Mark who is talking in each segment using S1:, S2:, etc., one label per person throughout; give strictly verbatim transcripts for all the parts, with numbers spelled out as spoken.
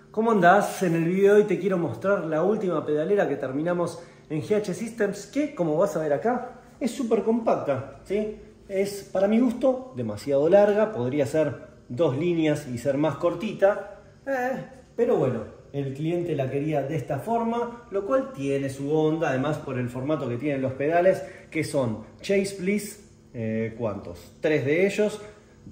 S1: ¿Cómo andás? En el video de hoy te quiero mostrar la última pedalera que terminamos en G H Systems, que como vas a ver acá, es súper compacta, ¿sí? Es, para mi gusto, demasiado larga, podría ser dos líneas y ser más cortita, eh, pero bueno, el cliente la quería de esta forma, lo cual tiene su onda, además por el formato que tienen los pedales, que son Chase Bliss, eh, ¿cuántos? Tres de ellos,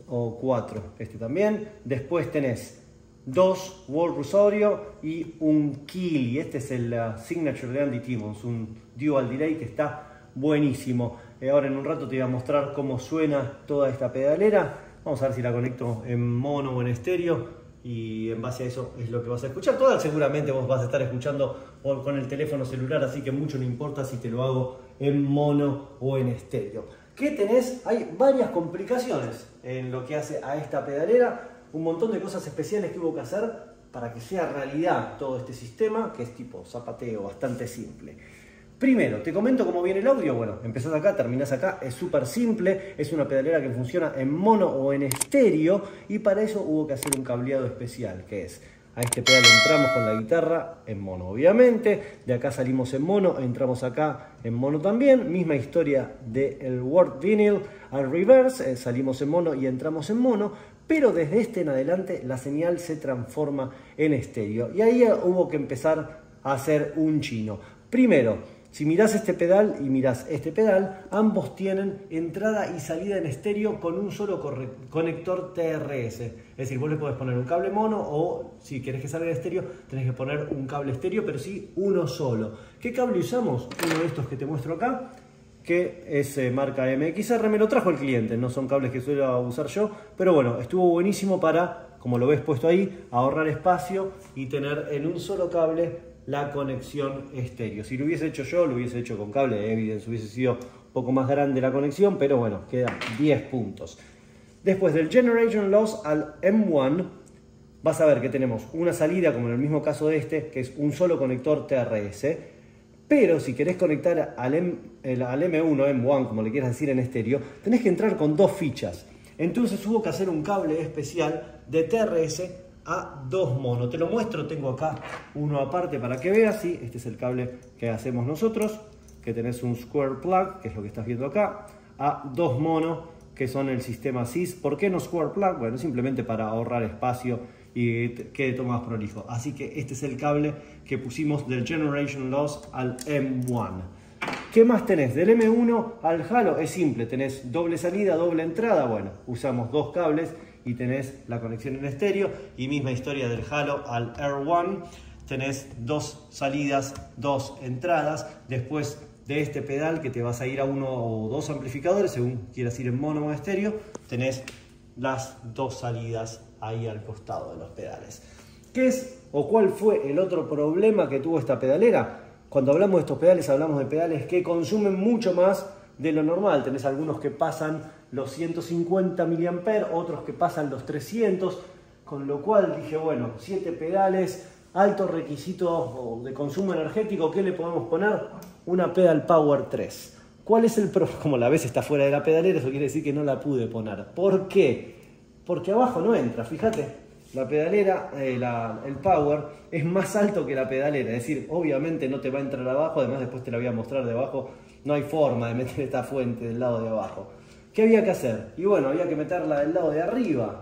S1: o cuatro, este también. Después tenés dos Walrus Oreo y un Kili. Este es el uh, Signature de Andy Timmons, un Dual Delay que está buenísimo. Eh, ahora en un rato te voy a mostrar cómo suena toda esta pedalera. Vamos a ver si la conecto en mono o en estéreo, y en base a eso es lo que vas a escuchar. Todas seguramente vos vas a estar escuchando con el teléfono celular, así que mucho no importa si te lo hago en mono o en estéreo. ¿Qué tenés? Hay varias complicaciones en lo que hace a esta pedalera. Un montón de cosas especiales que hubo que hacer para que sea realidad todo este sistema, que es tipo zapateo, bastante simple. Primero, te comento cómo viene el audio. Bueno, empezás acá, terminás acá, es súper simple. Es una pedalera que funciona en mono o en estéreo, y para eso hubo que hacer un cableado especial, que es: a este pedal entramos con la guitarra en mono, obviamente. De acá salimos en mono, entramos acá en mono también. Misma historia del Word Vinyl al reverse. Eh, salimos en mono y entramos en mono. Pero desde este en adelante la señal se transforma en estéreo. Y ahí hubo que empezar a hacer un chino. Primero, si mirás este pedal y mirás este pedal, ambos tienen entrada y salida en estéreo con un solo conector T R S. Es decir, vos le podés poner un cable mono, o si querés que salga en estéreo, tenés que poner un cable estéreo, pero sí uno solo. ¿Qué cable usamos? Uno de estos que te muestro acá, que es eh, marca M X R. Me lo trajo el cliente, no son cables que suelo usar yo, pero bueno, estuvo buenísimo para, como lo ves puesto ahí, ahorrar espacio y tener en un solo cable la conexión estéreo. Si lo hubiese hecho yo, lo hubiese hecho con cable Evidence, hubiese sido un poco más grande la conexión, pero bueno, queda diez puntos. Después del Generation Loss al M uno, vas a ver que tenemos una salida, como en el mismo caso de este, que es un solo conector T R S. Pero si querés conectar al, M, el, al M uno, M uno, como le quieras decir en estéreo, tenés que entrar con dos fichas. Entonces hubo que hacer un cable especial de T R S a dos mono. Te lo muestro, tengo acá uno aparte para que veas. ¿Sí? Este es el cable que hacemos nosotros, que tenés un square plug, que es lo que estás viendo acá, a dos mono, que son el sistema S I S. ¿Por qué no square plug? Bueno, simplemente para ahorrar espacio y quede todo más prolijo. Así que este es el cable que pusimos del Generation Loss al M uno. ¿Qué más tenés? Del M uno al Halo es simple, tenés doble salida, doble entrada. Bueno, usamos dos cables y tenés la conexión en estéreo. Y misma historia del Halo al R uno, tenés dos salidas, dos entradas. Después de este pedal, que te vas a ir a uno o dos amplificadores, según quieras ir en mono o estéreo, tenés las dos salidas ahí al costado de los pedales. ¿Qué es o cuál fue el otro problema que tuvo esta pedalera? Cuando hablamos de estos pedales, hablamos de pedales que consumen mucho más de lo normal. Tenés algunos que pasan los ciento cincuenta miliamperios hora, otros que pasan los trescientos, con lo cual dije, bueno, siete pedales, alto requisito de consumo energético, ¿qué le podemos poner? Una Pedal Power tres. ¿Cuál es el problema? Como la ves está fuera de la pedalera, eso quiere decir que no la pude poner. ¿Por qué? Porque abajo no entra, fíjate, la pedalera, eh, la, el power es más alto que la pedalera, es decir, obviamente no te va a entrar abajo. Además después te la voy a mostrar de abajo, no hay forma de meter esta fuente del lado de abajo. ¿Qué había que hacer? Y bueno, había que meterla del lado de arriba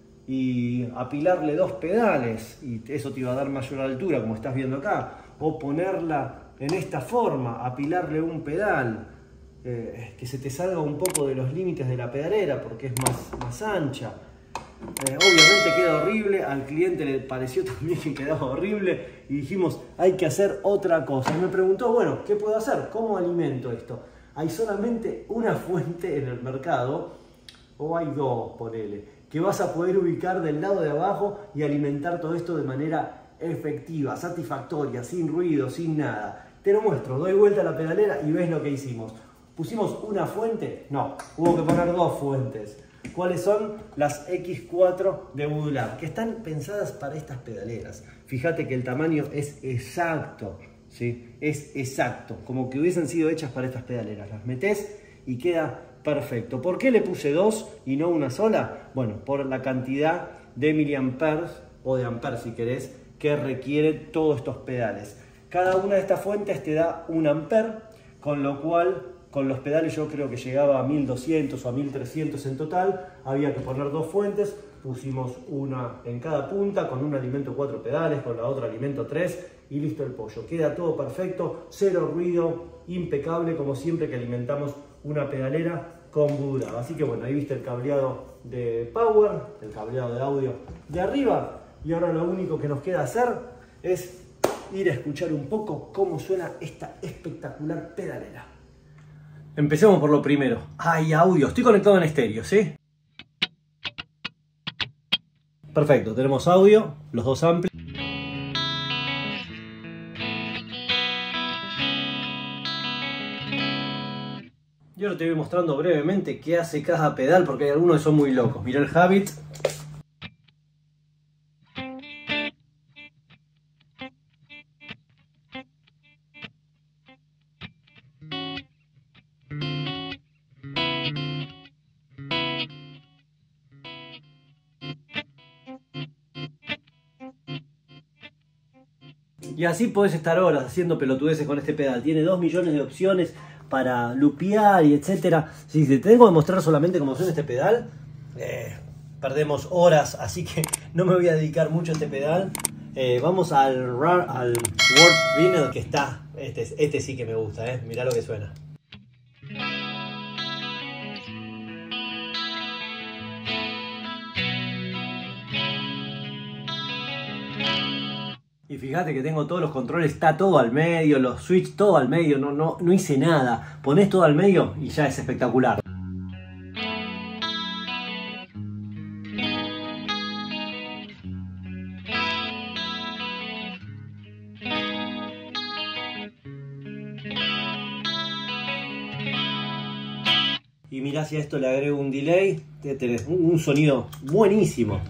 S1: y apilarle dos pedales, y eso te iba a dar mayor altura, como estás viendo acá, o ponerla en esta forma, apilarle un pedal, eh, que se te salga un poco de los límites de la pedalera porque es más, más ancha. Eh, obviamente queda horrible, al cliente le pareció también que quedaba horrible y dijimos, hay que hacer otra cosa. Y me preguntó, bueno, ¿qué puedo hacer? ¿Cómo alimento esto? Hay solamente una fuente en el mercado, o hay dos, ponele, que vas a poder ubicar del lado de abajo y alimentar todo esto de manera efectiva, satisfactoria, sin ruido, sin nada. Te lo muestro, doy vuelta a la pedalera y ves lo que hicimos. ¿Pusimos una fuente? No, hubo que poner dos fuentes. ¿Cuáles son? Las X cuatro de Woodlab, que están pensadas para estas pedaleras. Fíjate que el tamaño es exacto, ¿sí? Es exacto, como que hubiesen sido hechas para estas pedaleras. Las metés y queda perfecto. ¿Por qué le puse dos y no una sola? Bueno, por la cantidad de miliamperes, o de amperes si querés, que requiere todos estos pedales. Cada una de estas fuentes te da un amper, con lo cual con los pedales yo creo que llegaba a mil doscientos o a mil trescientos en total. Había que poner dos fuentes, pusimos una en cada punta, con un alimento cuatro pedales, con la otra alimento tres y listo el pollo. Queda todo perfecto, cero ruido, impecable como siempre que alimentamos una pedalera con Budu. Así que bueno, ahí viste el cableado de power, el cableado de audio de arriba, y ahora lo único que nos queda hacer es ir a escuchar un poco cómo suena esta espectacular pedalera. Empecemos por lo primero. Hay audio, estoy conectado en estéreo, ¿sí? Perfecto, tenemos audio, los dos amplis. Yo ahora te voy mostrando brevemente qué hace cada pedal, porque hay algunos que son muy locos. Mira el Habit. Y así podés estar horas haciendo pelotudeces con este pedal. Tiene dos millones de opciones para lupear y etcétera. Si te tengo que mostrar solamente cómo suena este pedal, eh, perdemos horas, así que no me voy a dedicar mucho a este pedal. Eh, vamos al, al World Vinyl, que está, este, este sí que me gusta, eh. Mirá lo que suena. Y fíjate que tengo todos los controles, está todo al medio, los switch todo al medio, no, no, no hice nada. Ponés todo al medio y ya es espectacular. Y mirá, si a esto le agrego un delay, tenés un sonido buenísimo.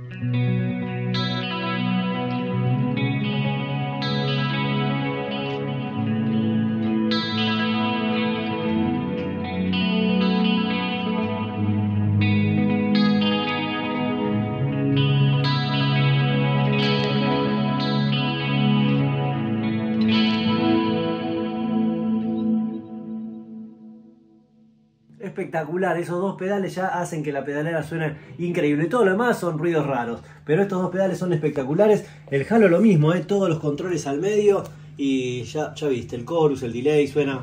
S1: Espectacular, esos dos pedales ya hacen que la pedalera suene increíble. Todo lo demás son ruidos raros, pero estos dos pedales son espectaculares. El Halo lo mismo, ¿eh? Todos los controles al medio y ya, ya viste, el chorus, el delay suena.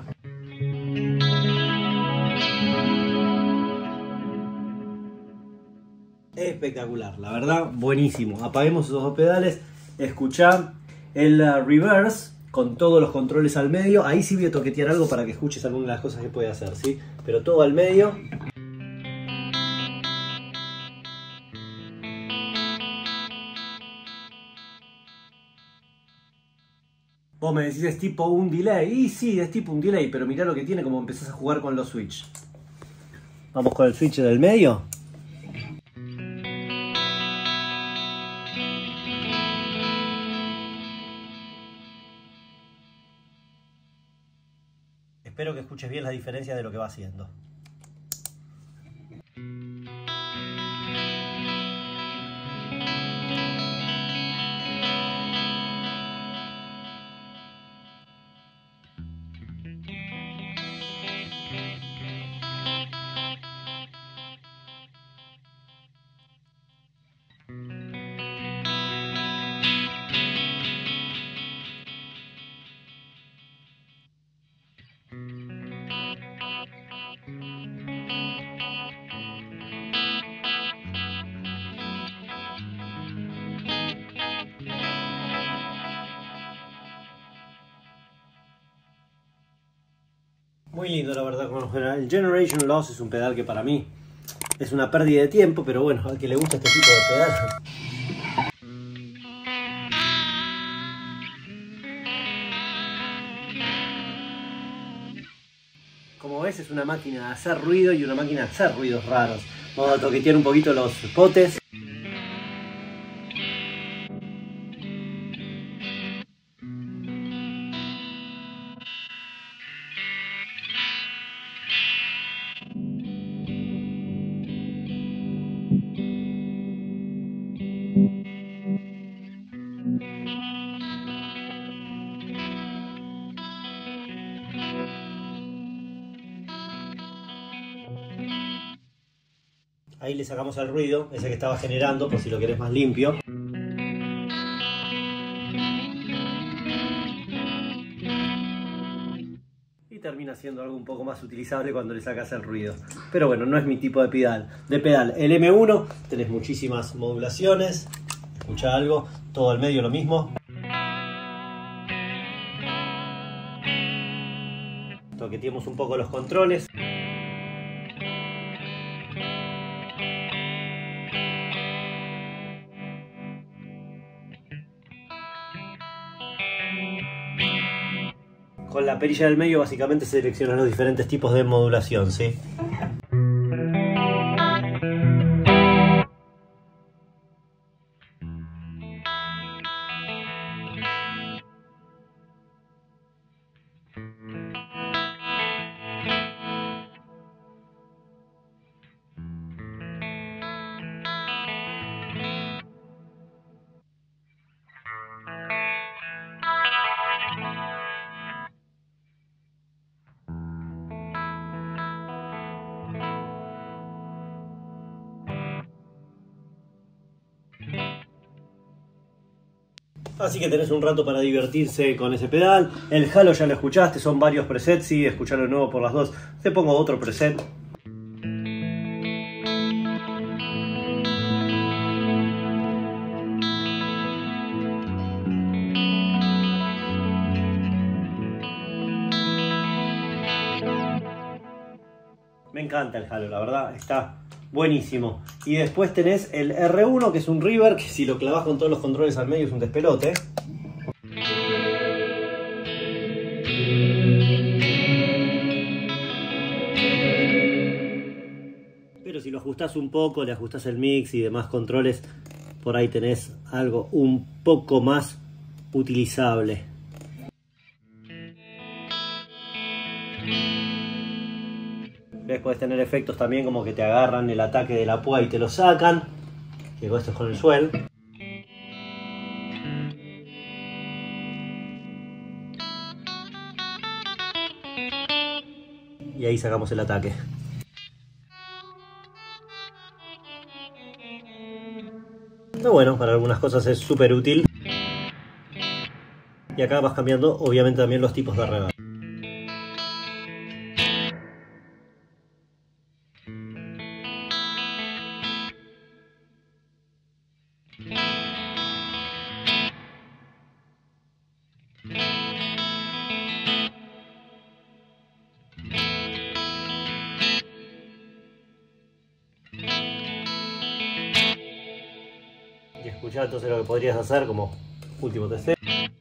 S1: Espectacular, la verdad, buenísimo. Apaguemos esos dos pedales, escuchá el uh, reverse con todos los controles al medio. Ahí sí voy a toquetear algo para que escuches alguna de las cosas que puede hacer, ¿sí? Pero todo al medio. Vos me decís, es tipo un delay. Y sí, es tipo un delay, pero mirá lo que tiene como empezás a jugar con los switch. Vamos con el switch del medio. Espero que escuches bien la diferencia de lo que va haciendo. Muy lindo, la verdad. El Generation Loss es un pedal que para mí es una pérdida de tiempo, pero bueno, al que le gusta este tipo de pedal. Como ves, es una máquina de hacer ruido y una máquina de hacer ruidos raros. Vamos a toquetear un poquito los potes. Ahí le sacamos el ruido, ese que estaba generando, por si lo querés más limpio. Y termina siendo algo un poco más utilizable cuando le sacas el ruido. Pero bueno, no es mi tipo de pedal. De pedal, el M uno, tenés muchísimas modulaciones. Escucha algo, todo al medio lo mismo. Toqueteemos un poco los controles. Con la perilla del medio básicamente seleccionas los diferentes tipos de modulación, ¿sí? Así que tenés un rato para divertirse con ese pedal. El halo ya lo escuchaste, son varios presets. Sí, escucharlo de nuevo por las dos. Te pongo otro preset. Me encanta el halo, la verdad, está buenísimo. Y después tenés el R uno, que es un reverb, que si lo clavas con todos los controles al medio es un despelote. Pero si lo ajustás un poco, le ajustás el mix y demás controles, por ahí tenés algo un poco más utilizable. ¿Ves? Puedes tener efectos también como que te agarran el ataque de la púa y te lo sacan. Que esto es con el swell. Y ahí sacamos el ataque. Pero bueno, para algunas cosas es súper útil. Y acá vas cambiando obviamente también los tipos de reverb. Y escuchar entonces lo que podrías hacer como último testeo.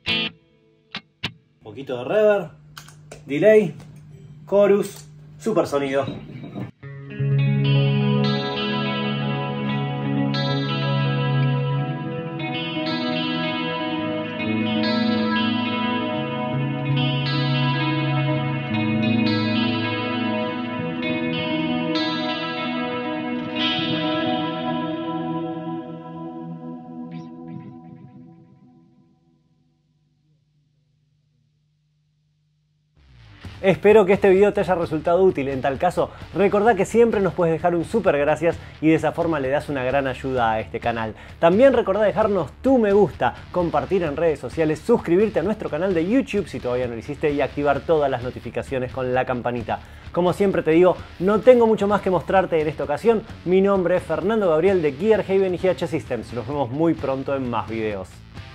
S1: Un poquito de reverb, delay, chorus, super sonido. Espero que este video te haya resultado útil. En tal caso, recordá que siempre nos puedes dejar un súper gracias y de esa forma le das una gran ayuda a este canal. También recordá dejarnos tu me gusta, compartir en redes sociales, suscribirte a nuestro canal de YouTube si todavía no lo hiciste y activar todas las notificaciones con la campanita. Como siempre te digo, no tengo mucho más que mostrarte en esta ocasión. Mi nombre es Fernando Gabriel de Gear Haven y G H Systems. Nos vemos muy pronto en más videos.